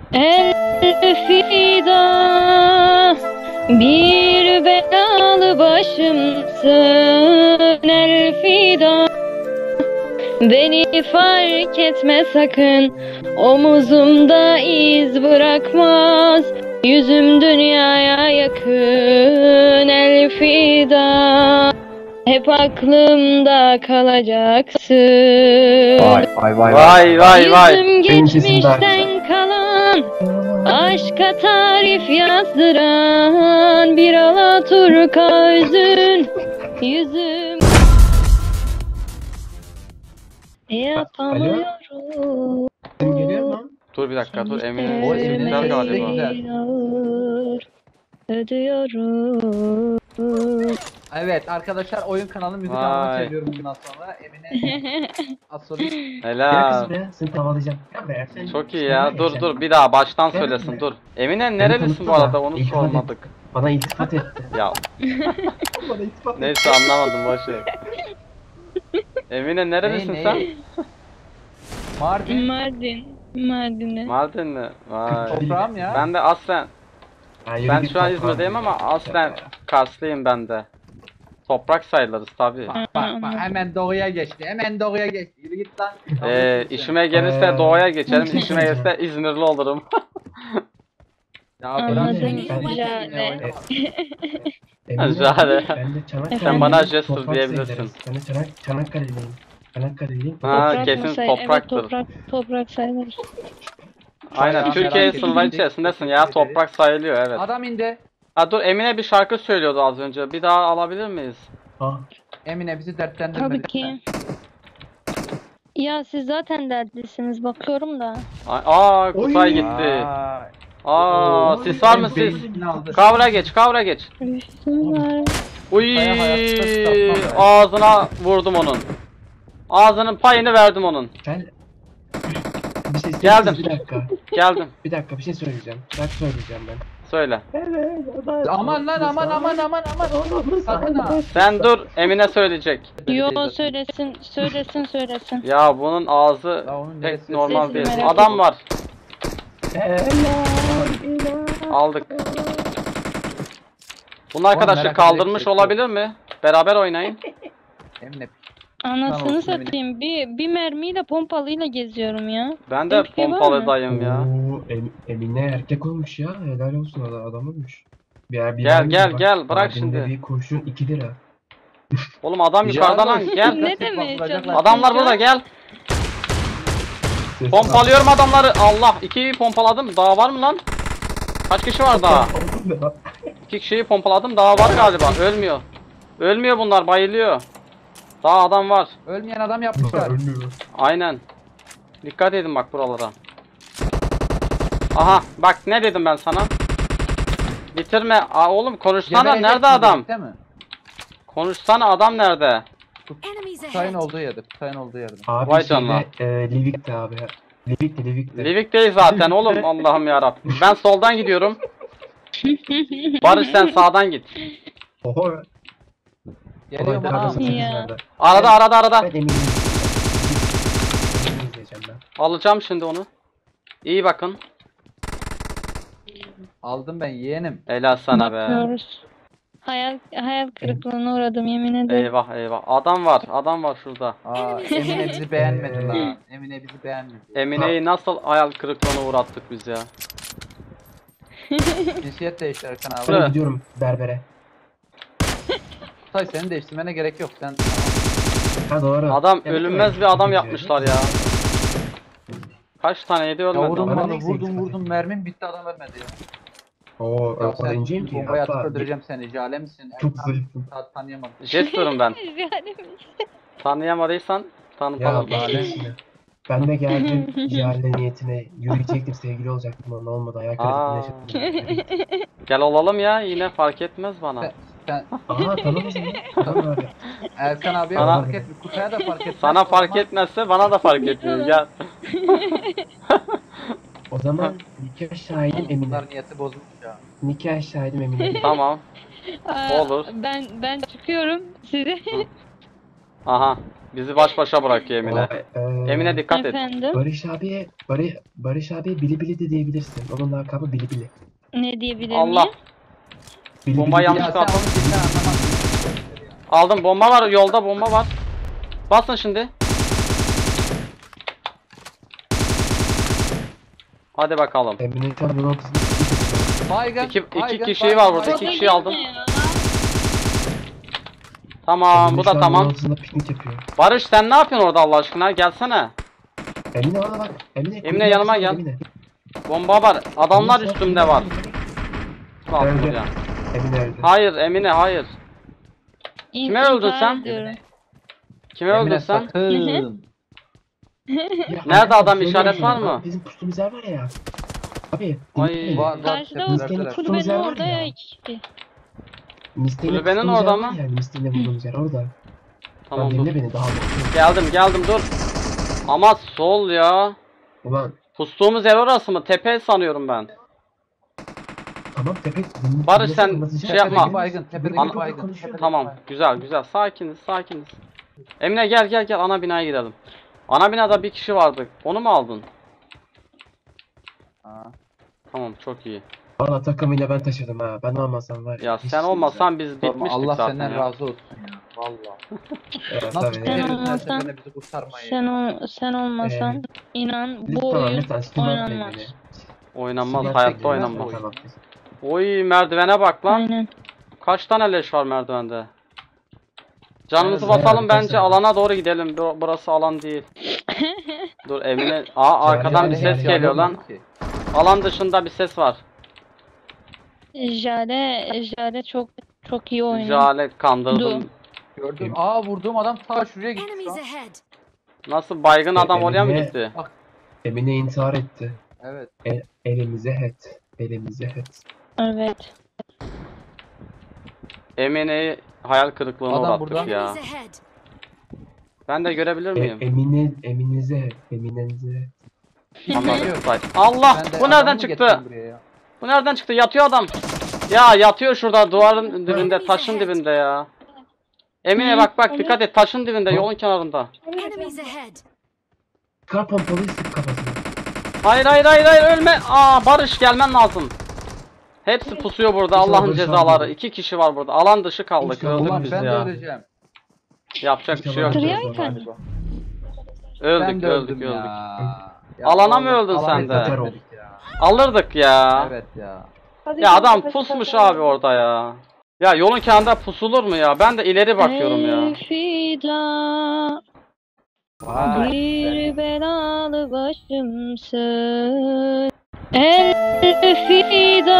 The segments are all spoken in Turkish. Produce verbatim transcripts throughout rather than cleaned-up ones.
Elfida, bir belalı başımsın Elfida. Beni fark etme sakın, omuzumda iz bırakmaz. Yüzüm dünyaya yakın Elfida. Hep aklımda kalacaksın. Vay vay vay Vay vay vay. Yüzüm Benim sesim daha geçmişten kalan, aşka tarif yazdıran bir Alaturka özün. Yüzüm yapamıyorum. Sesim geliyor mu? Dur bir dakika dur Emine. O Emine'nin Güzel sesi de galiba. güzel. Ödüyorum. Evet arkadaşlar, oyun kanalı müzik Vay. anlamına çeviriyorum bundan sonra. Emine Asolist. Gel Helal. kızım ya, seni tavalayacağım. Gel buraya, sen- Çok iyi sen ya. buraya Dur gel. dur bir daha baştan Gel söylesin buraya. dur. Emine Beni nerelisin bu tanıttı arada da, onu iltifat sormadık. etti. Bana iltifat etti. Ya Bana iltifat etti. neyse anlamadım boşver. Emine nerelisin Ney, sen? ney? Mardin. Mardin. Mardin'e. Mardinli. Vay. Toprağım ya. Ben de aslen Ha, yürü ben git şu an toprağım İzmir'deyim ya. ama aslen Karslıyım ben de. Toprak sayılırız tabii. Bak bak bak, hemen doğuya geçti. Hemen doğuya geçti. Yürü git lan. Ee, işime gelirse Ee, doğuya geçerim, bir işime şey gelirse İzmirli olurum. Ya Anladım. bırak Ben- şimdi, Jale. yine oynama. Emine, Jale. Ben de Çanakkale'liyim. Sen bana Jester Toprak diyebilirsin. sayılırız. Ben de Çanak Çanakkale'liyim. Çanakkale'liyim. Ha, Toprak kesin mı say- topraktır. Evet, toprak, toprak sayılır. Aynen Bayağı Türkiye merak sınırları ettim. içerisindesin ya, toprak sayılıyor evet. Adam indi. Ha dur, Emine bir şarkı söylüyordu az önce, bir daha alabilir miyiz? Ha. Emine bizi dertlendirme Tabii lütfen. ki. Ya siz zaten dertlisiniz bakıyorum da. Ay- Aa Kutay Oy. gitti. Vay. Aa Oy, sis var mı benim- sis? Elini aldı. Kavra geç, kavra geç. Üstüm var. Uy Kutay'a hayatta sıçratmam ben. ağzına vurdum onun. Ağzının payını verdim onun. Sen bir şey Geldim. Bir dakika. Geldim. Bir dakika bir şey söyleyeceğim. Şarkı söyleyeceğim ben. Söyle. Aman lan aman aman aman aman. Sakın ha. Sen dur, Emine söyleyecek. Yo söylesin, söylesin, söylesin. Ya bunun ağzı Ya onun pek neresi- normal Sesini değil. merak Adam var. Helal. Aldık. Bunun arkadaşı merak kaldırmış edecek olabilir mi? Beraber oynayın. Emine. Anasını olsun satayım. Bir, bir mermiyle pompalıyla geziyorum ya. Ben de Öyle bir şey var mı? pompalıdayım ya. Oo, Em- Emine erkek olmuş ya. Helal olsun, adam, adam olmuş. Bir, bir Gel, mermi gel, bak, gel, bırak Mardin'de şimdi. Bir kurşun iki lira. Oğlum adam Rica yukarıdan lan ederim. gel. Ne demeye Vuracaklar. çalışıyorsun? Adamlar burada gel. Ses Pompalıyorum adamları. Allah, ikiyi pompaladım. Daha var mı lan? Kaç kişi var daha? var. İki kişiyi pompaladım. Daha var galiba. Ölmüyor. Ölmüyor bunlar, bayılıyor. Daha adam var. Ölmeyen adam yapmışlar. Ölmüyor. Aynen. Dikkat edin bak buralara. Aha bak ne dedim ben sana. Bitirme. Aa, oğlum konuşsana, Geberecek nerede mi adam? dedik, değil mi? Konuşsana, adam nerede? Enemies Kutay'ın ahead. olduğu yerde. Kutay'ın olduğu yerde. Abi Vay şeyde, canına. e, Livik'te abi. Livik'te Livik'te. Livik değil zaten oğlum, Allah'ım yarabbim. Ben soldan gidiyorum. Barış sen sağdan git. Oho. Geliyorum Olay ana. arabası Ya. çekişlerde. Arada arada arada. Ben eminim. Eminim izleyeceğim ben. Alacağım şimdi onu. İyi bakın. Aldım ben yeğenim. Helal sana be. Bakıyoruz. Hayal, hayal kırıklığına uğradım yemin ederim. Eyvah eyvah. Adam var. Adam var şurada. Aa, Emine bizi beğenmedi lan. Emine bizi beğenmedi. Emine'yi nasıl hayal kırıklığına uğrattık biz ya. Cinsiyet değişti Erkan abi. Evet. Ben gidiyorum berbere. Kutay senin değiştirmene gerek yok. Sen Ha doğru. Adam Evet, ölünmez bir adam yapmışlar ya. Kaç tane yedi ya ölmedi vurdum adam. bana bana ne vurdum eksik vurdum mermim bitti adam ölmedi ya. Oo, Ya o kadar sen inceyim ki. bombayı atıp Hatta öldüreceğim seni. Jale misin? çok Erkan, zayıfım. ta- tanıyamadım. Jester'ım ben. Yani Tanıyamadıysan Ya tanıtalım. bari şimdi. Ben de geldim Cihal'le niyetine yürüyecektim, sevgili olacaktım, ama olmadı, ayak Aa. kırıklığına yaşadım. Gel olalım ya, yine fark etmez bana. Sen, sen Aha tamam o zaman. Tamam abi. Erkan abiye Sana- fark et. Kutay'a da fark et. Sana fark etmezse bana da fark etmiyor. Gel. O zaman nikah şahidim Emine. Bunlar niyeti bozmuş ya. Nikah şahidim Emine. Tamam. Aa, Olur. Ben ben çıkıyorum size. Aha. Bizi baş başa bırakıyor Emine. O, e, Emine dikkat et. Efendim? Barış abiye, Barış, Barış abiye Bili Bili de diyebilirsin. Onun lakabı Bili Bili. Ne diyebilir Allah. miyim? Bili Bomba Bili yanlış Ya sen kaldı. onu dinle anlamazsın. Aldım, bomba var yolda, bomba var. Basın şimdi. Hadi bakalım. Emine şu an yolun ortasında. Baygın. İki, iki baygın, kişi baygın, var burada. baygın. İki Baba kişi aldım. girme ya. Tamam, Emine bu şu da an yolun tamam. ortasında piknik yapıyor. Barış sen ne yapıyorsun orada Allah aşkına? Gelsene. Emine bana bak. Emine, Emine, kuyunun yanıma arkasında gel. Emine. Bomba var. Adamlar Emine, üstümde var. Öldü. Altımız ya. Emine öldü. Hayır Emine hayır. Kime İntihar öldün sen? ediyorum. Kime öldün Emine sen? sakın. Ya, Nerede arkadaş, adam, şöyle işaret bir şey var mı? Bizim pustuğumuz yer var ya. Abi. Ay. dinle Var, beni. var. Karşıda o Biz gene kulübenin yer var orada ya. ya iki kişi. Misteğine Kulübenin pustuğumuz orada yer mı? var Yani misteğine vurduğumuz yer orada. Tamam Lan dur. dinle beni daha da. Geldim geldim dur. Ama sol ya. Ulan Pustuğumuz yer orası mı? Tepe sanıyorum ben. tamam tepe. Barış, sen anlatacağım. şey yapma. Tepedeki Baygın, tepedeki Ana- baygın. konuşuyor. tepedeki Tamam baygın. güzel güzel sakiniz sakiniz. Emine gel gel gel ana binaya girelim. Ana binada bir kişi vardı. Onu mu aldın? Ha. Tamam çok iyi. Valla takımıyla ben taşıdım ha. Ben olmasam var. Ya hiç sen güzel. olmasan biz Sorma, bitmiştik Allah zaten senden ya. razı olsun ya. Valla. Evet, Nasıl tabii. Sen beceriyorsun her olmasan- seferinde bizi kurtarmayı? Sen ol, sen olmasan Ee, inan bu Lütfen oyun lütfen şımartmayın oynanmaz. beni. Oynanmaz Şımartmayın hayatta beni. oynanmaz. Tamam. Oy merdivene bak lan. Aynen. Kaç tane leş var merdivende? Canımızı Evet, basalım evet, bence evet. alana doğru gidelim. Bu- Burası alan değil. Dur Emine. Aa arkadan bir Yani- ses yani- geliyor lan. Ki. Alan dışında bir ses var. Jale, Jale çok çok iyi oynuyor. Jale kandırdım. Dur. Gördüm. Aa vurduğum adam ta şuraya gitti. Enemies lan. ahead. Nasıl baygın E, adam oraya mı Emine- gitti? Emine intihar etti. Evet. E, elimize het. Elimize het. Evet. Emine'yi hayal kırıklığına Adam uğrattık burada. ya. Enemies ahead. Ben de görebilir E, miyim? Emine, Eminize het. Eminenize. Anladım. Yok. Say- Allah! Ben de Bu nereden adamı çıktı? getirdim buraya ya. Bu nereden çıktı? Yatıyor adam. Ya yatıyor şurada duvarın dibinde, taşın dibinde ya. Emine Hı, bak bak evet. dikkat et taşın dibinde, yolun kenarında. Enemies ahead. Kar pompalıyı sık kafasına. Hayır hayır hayır hayır ölme. Aa Barış gelmen lazım. Hepsi pusuyor burada İnşallah Allah'ın Barış cezaları. abi. İki kişi var burada. Alan dışı kaldık. İnşallah. Öldük Ulan biz ben de ya. öleceğim. Yapacak bir şey yok. İnşallah. Trial Galiba. Öldük Ben de öldük öldüm öldük. ya. Ya Alana mı oğlum, öldün alana sen de? yetişemedik ya. Alırdık ya. Evet ya. Ya adam pusmuş abi orada ya. Ya yolun kenarında pusulur mu ya? Ben de ileri bakıyorum ya. Elfida Vay. bir belalı başımsın. Elfida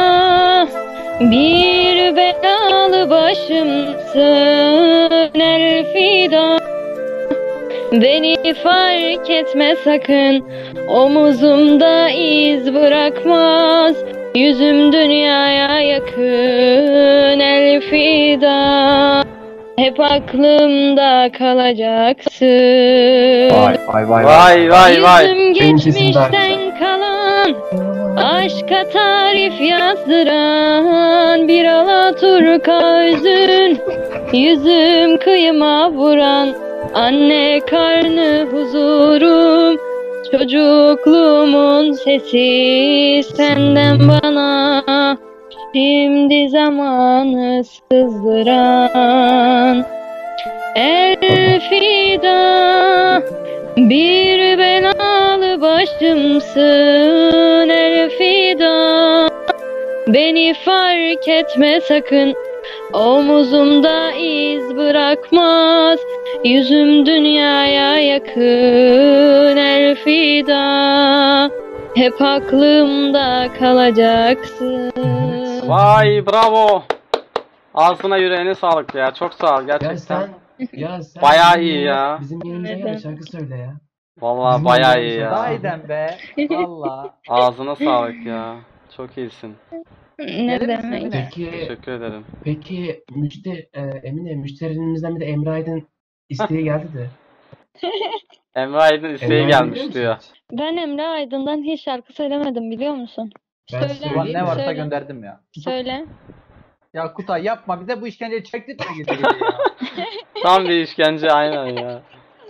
bir belalı başımsın. Elfida beni fark etme sakın. Omuzumda iz bırakmaz. Yüzüm dünyaya yakın. Elfida hep aklımda kalacaksın. Vay vay vay. Vay vay vay. Yüzüm Benim sesim daha geçmişten kalan, aşka tarif yazdıran bir Alaturka üzün. Yüzüm kıyıma vuran, anne karnı huzurum. Çocukluğumun sesi senden bana, şimdi zamanı sızdıran. Elfida bir belalı başımsın. Elfida beni fark etme sakın. Omuzumda iz bırakmaz. Yüzüm dünyaya yakın. Elfida hep aklımda kalacaksın. Vay bravo. Ağzına yüreğine sağlık ya. Çok sağ ol Ya gerçekten. sen, ya sen Bayağı bizim iyi yerine- ya. Bizim yerimize gel Neden? de şarkı söyle ya. Vallahi Bizim bayağı yerimize iyi gel. ya. Sahiden be. Valla. Ağzına sağlık ya. Çok iyisin. Ne Gelir misin demek? Emine? Peki, Teşekkür ederim. peki müşteri, e, Emine müşterimizden bir de Emre Aydın isteği geldi de. Emre Aydın isteği Emre Aydın gelmiş biliyor diyor. musun hiç? Ben Emre Aydın'dan hiç şarkı söylemedim biliyor musun? Ben Söyle, söyleyeyim Ulan ne mi? varsa söyle. gönderdim ya. Söyle. Ya Kutay yapma bize bu işkenceyi çektirtme gece gece ya. Tam bir işkence aynen ya.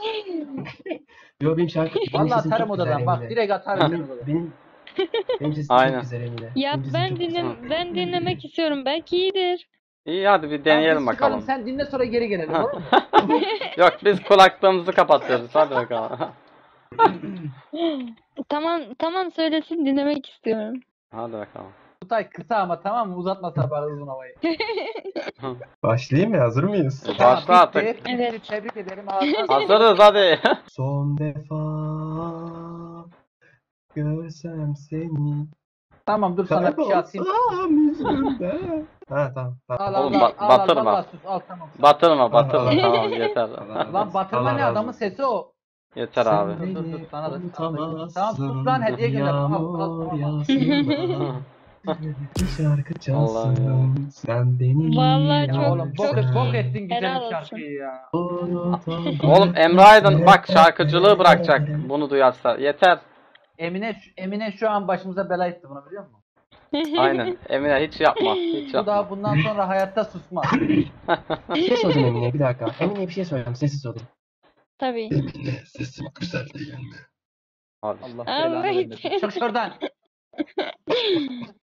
Yo benim şarkı benim Vallahi sesim atarım çok güzel odadan bak Emine. direkt atarım Benim, odadan. benim, benim sesim Aynen. çok güzel Emine. Ya Benim sesim ben çok güzel. dinle ben dinlemek istiyorum. Belki iyidir. İyi hadi bir Tamam, deneyelim biz çıkalım, bakalım. sen dinle sonra geri gelelim olur mu? Yok biz kulaklığımızı kapatıyoruz. Hadi bakalım. Tamam tamam söylesin dinlemek istiyorum. Hadi bakalım. Kutay kısa ama tamam mı? Uzatma sabah uzun havayı. Başlayayım mı? Hazır mıyız? E, Tamam, Başla artık. bitti. Evet. Bitti, tebrik ederim. Ağzına sağlık. Hazırız hadi. Son defa görsem seni. Tamam dur sana bir şey atayım. Kaybolsam yüzünden. Ha tamam. tamam. Al al Oğlum, al, ba- al, al, batırma. vallahi sus al tamam. Batırma batırma. Allah Allah. Tamam yeter. Lan batırma Allah ne razı adamın olsun. sesi o. Yeter Sen abi. Dur, dur, dur, beni sana da- unutamazsın, Tamam, sus lan, hediye gönder. Al, al, yağmur tamam. yağsın. Bir şarkı Allah'ım çalsın. Sen beni Vallahi Ya çok- oğlum bok, çok- bok ettin güzel Helal bir olsun. şarkıyı ya. Oğlum Emre Aydın bak şarkıcılığı bırakacak bunu duyarsa. Yeter. Emine Emine şu an başımıza bela etti bunu biliyor musun? Aynen. Emine hiç yapma. Hiç Bu yapma. daha bundan sonra hayatta susmaz. Bir şey soracağım Emine'ye bir dakika. Emine'ye bir şey soracağım. Sessiz olun. Tabii. Sesim güzel değil mi? Abi. Allah Abi. belanı vermesin. Çık şuradan.